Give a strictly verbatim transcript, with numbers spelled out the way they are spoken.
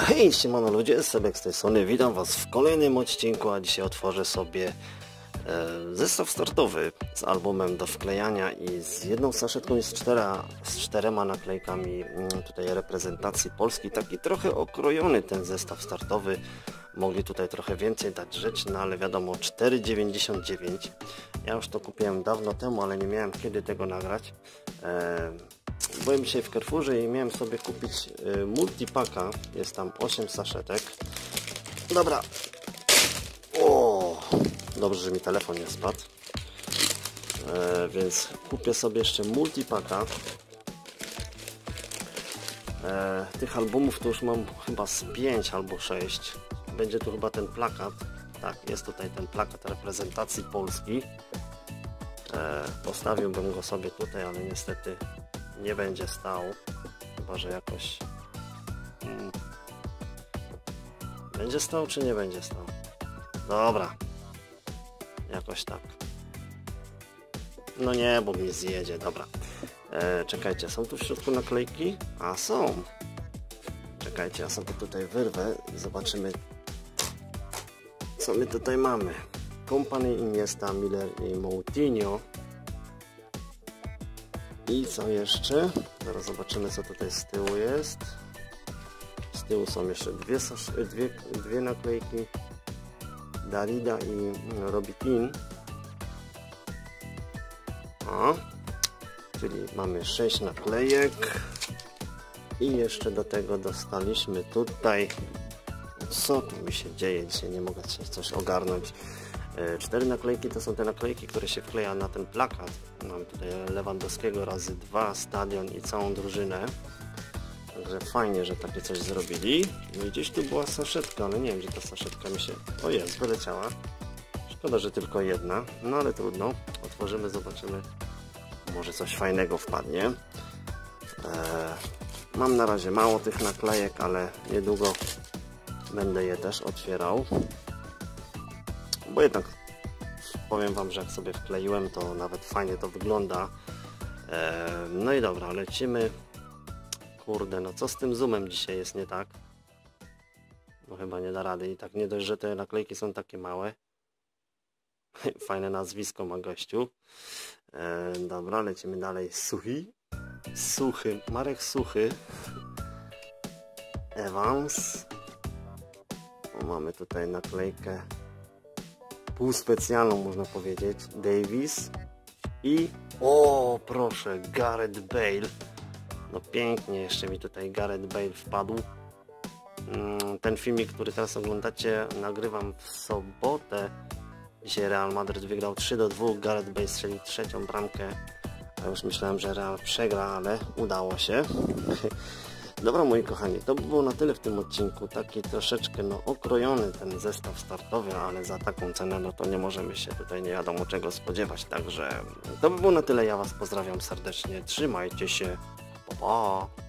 Hej, siemano ludzie, Sebek z tej strony, witam was w kolejnym odcinku, a dzisiaj otworzę sobie e, zestaw startowy z albumem do wklejania i z jedną saszetką i z, cztera, z czterema naklejkami m, tutaj reprezentacji Polski. Taki trochę okrojony ten zestaw startowy, mogli tutaj trochę więcej dać rzeczy, no ale wiadomo, cztery dziewięćdziesiąt dziewięć. Ja już to kupiłem dawno temu, ale nie miałem kiedy tego nagrać. E, Byłem dzisiaj w Carrefourze i miałem sobie kupić y, multipaka, jest tam osiem saszetek. Dobra. O, dobrze, że mi telefon nie spadł. E, więc kupię sobie jeszcze multipaka. E, tych albumów to już mam chyba z pięć albo sześć. Będzie tu chyba ten plakat. Tak, jest tutaj ten plakat reprezentacji Polski. E, postawiłbym go sobie tutaj, ale niestety nie będzie stał, chyba że jakoś hmm. będzie stał czy nie będzie stał. Dobra, jakoś tak. No nie, bo mnie zjedzie. Dobra, e, czekajcie, są tu w środku naklejki? A są. Czekajcie, ja sobie tutaj wyrwę i zobaczymy, co my tutaj mamy. Company, Iniesta, Miller i Moutinho. I co jeszcze? Zaraz zobaczymy, co tutaj z tyłu jest. Z tyłu są jeszcze dwie, dwie, dwie naklejki Darida i Robikin. O, czyli mamy sześć naklejek. I jeszcze do tego dostaliśmy tutaj... Co tu mi się dzieje? Dzisiaj nie mogę się coś ogarnąć. Cztery naklejki to są te naklejki, które się wkleja na ten plakat. Mamy tutaj Lewandowskiego razy dwa, stadion i całą drużynę. Także fajnie, że takie coś zrobili. No i gdzieś tu była saszetka, ale nie wiem, gdzie ta saszetka mi się... O, jest, wyleciała. Szkoda, że tylko jedna, no ale trudno. Otworzymy, zobaczymy. Może coś fajnego wpadnie. Eee, mam na razie mało tych naklejek, ale niedługo będę je też otwierał. Bo jednak powiem wam, że jak sobie wkleiłem, to nawet fajnie to wygląda. Eee, no i dobra, lecimy. Kurde, no co z tym zoomem dzisiaj jest nie tak? No chyba nie da rady. I tak nie dość, że te naklejki są takie małe. Fajne nazwisko ma gościu. Eee, dobra, lecimy dalej. Suchy. Suchy. Marek Suchy. Evans. O, mamy tutaj naklejkę półspecjalną, można powiedzieć. Davis i o, proszę, Gareth Bale. No pięknie, jeszcze mi tutaj Gareth Bale wpadł. Ten filmik, który teraz oglądacie, nagrywam w sobotę. Dzisiaj Real Madrid wygrał trzy do dwóch, Gareth Bale strzelił trzecią bramkę. Ja już myślałem, że Real przegra, ale udało się. Dobra, moi kochani, to by było na tyle w tym odcinku. Taki troszeczkę no okrojony ten zestaw startowy, ale za taką cenę no to nie możemy się tutaj nie wiadomo czego spodziewać. Także to by było na tyle. Ja was pozdrawiam serdecznie. Trzymajcie się. Pa, pa.